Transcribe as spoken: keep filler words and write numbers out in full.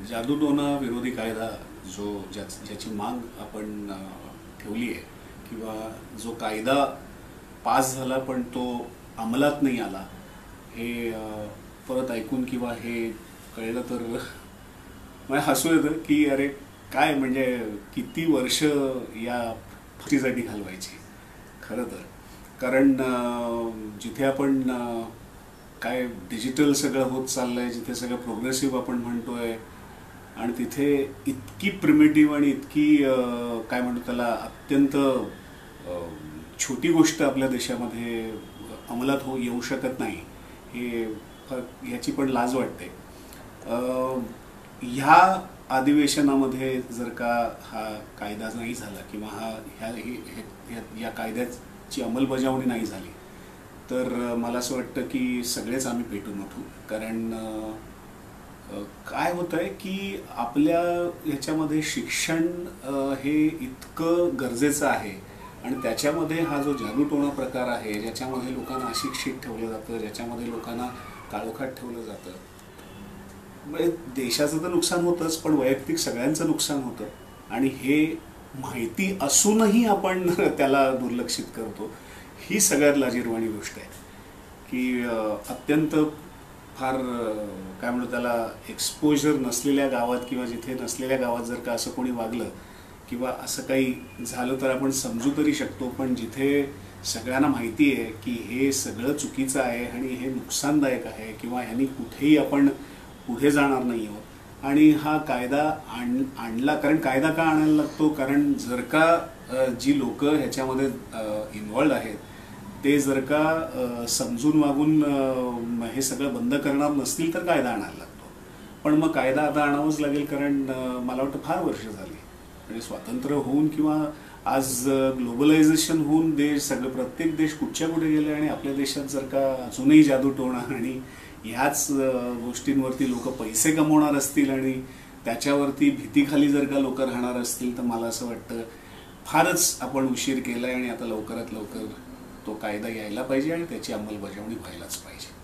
जादूटोणा विरोधी कायदा जो ज्या ज्याची माग आपण ठेवली आहे किंवा जो कायदा पास झाला पण तो अंमलात नाही आला हे परत ऐकून किंवा हे कळलं तर मला हसू येतं की अरे काय म्हणजे किती वर्ष या फटीसाठी घालवायची खरं तर. कारण जिथे आपण काय डिजिटल सगळं होत चाललंय, जिथे सगळं प्रोग्रेसिव्ह आपण म्हणतोय आणि तिथे इतकी प्रिमिटिव्ह आणि इतकी काय म्हणतो त्याला अत्यंत छोटी गोष्ट आपल्या देशामध्ये अंमलात हो येऊ शकत नाही हे ह्याची पण लाज वाटते. ह्या अधिवेशनामध्ये जर का हा कायदा नाही झाला किंवा हा ह्या या कायद्याची अंमलबजावणी नाही झाली तर मला असं वाटतं की सगळेच आम्ही पेटून उठू. कारण काय होतं आहे की आपल्या ह्याच्यामध्ये शिक्षण हे इतकं गरजेचं आहे आणि त्याच्यामध्ये हा जो जादूटोणा प्रकार आहे ज्याच्यामध्ये लोकांना अशिक्षित ठेवलं जातं, ज्याच्यामध्ये लोकांना काळोखात ठेवलं जातं, म्हणजे देशाचं तर नुकसान होतंच पण वैयक्तिक सगळ्यांचं नुकसान होतं. आणि हे माहिती असूनही आपण त्याला दुर्लक्षित करतो ही सगळ्यात लाजिरवाणी गोष्ट आहे की अत्यंत फार काय म्हणतो त्याला एक्सपोजर नसलेल्या गावात किंवा जिथे नसलेल्या गावात जर का असं कोणी वागलं किंवा असं काही झालं तर आपण समजू तरी शकतो, पण जिथे सगळ्यांना माहिती आहे की हे सगळं चुकीचं आहे आणि हे नुकसानदायक आहे किंवा ह्यांनी कुठेही आपण पुढे जाणार नाही आहोत आणि हा कायदा आण आणला कारण कायदा का आणायला लागतो, कारण जर का जी लोक ह्याच्यामध्ये इन्व्हॉल्ड आहेत ते जर का समजून वागून हे सगळं बंद करणार नसतील तर कायदा आणायला लागतो. पण मग कायदा आता आणावंच लागेल कारण मला वाटतं फार वर्ष झाली म्हणजे स्वातंत्र्य होऊन किंवा आज ग्लोबलायझेशन होऊन देश सगळं प्रत्येक देश कुठच्या कुठे गेले आणि आपल्या देशात जर का अजूनही जादूटोणा आणि ह्याच गोष्टींवरती लोक पैसे कमवणार असतील आणि त्याच्यावरती भीतीखाली जर का लोक राहणार असतील तर मला असं वाटतं फारच आपण उशीर केलाय आणि आता लवकरात लवकर तो कायदा यायला पाहिजे आणि त्याची अंमलबजावणी व्हायलाच पाहिजे.